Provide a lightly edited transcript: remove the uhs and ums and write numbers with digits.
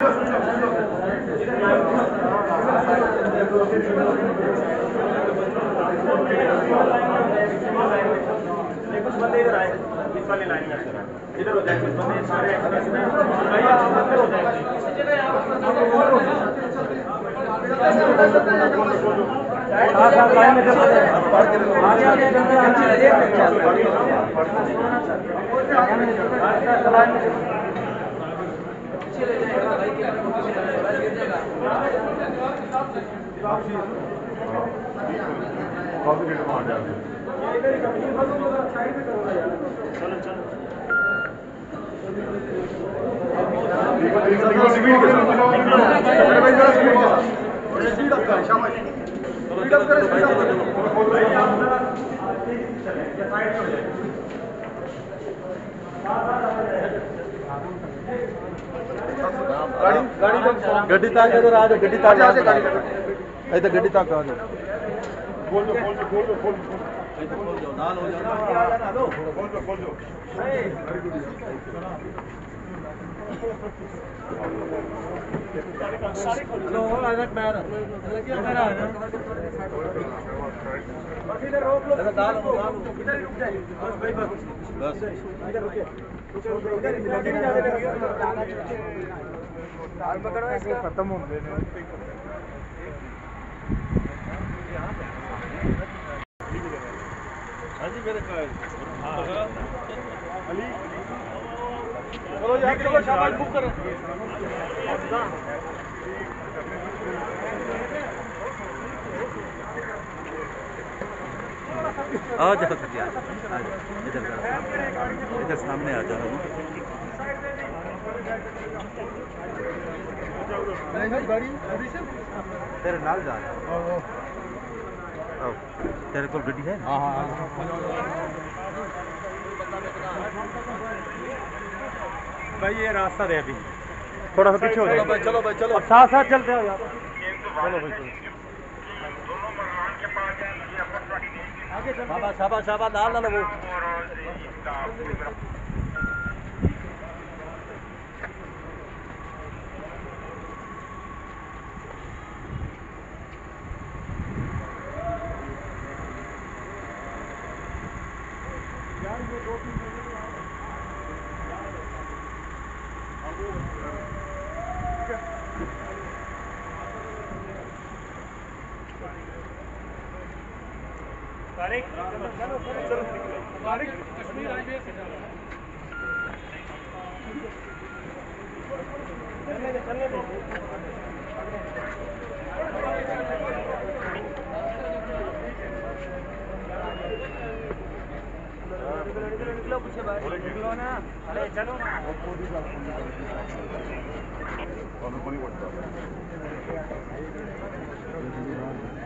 कुछ बंदे इधर आए इस वाली लाइन में इधर हो जाए कुछ बंदे सारे एक्सप्रेस में हो जाएंगे लाइन में गड्डी तक इधर आ जाओ, गड्डी तक आ जाओ, इधर गड्डी तक आ जाओ। खोल दो नाल हो जाओ, खोल दो हेलो आजा पैर लगे मेरा इधर रोक लो, दाल इधर रुक जाइए बस भाई बस इधर रुकिए दाल पकड़ो ऐसे खत्म हो गए हां जी मेरे का अली चलो यार चलो शाबाश बुक करो आ जाओ सर इधर सामने आ जाओ तेरे नाल जा तेरे को गड्डी है हाँ हाँ भाई ये रास्ता दे अभी थोड़ा सा पीछे हो जाओ भाई चलो भाई चलो साथ साथ चलते हो यार चलो भाई चलो आगे चल शाबाश शाबाश शाबाश डाल डालो वो यार ये 2-3 तारिक चलो तारिक कश्मीर हाईवे से चलने दो निकलो पीछे भाई निकलो ना अरे चलो ना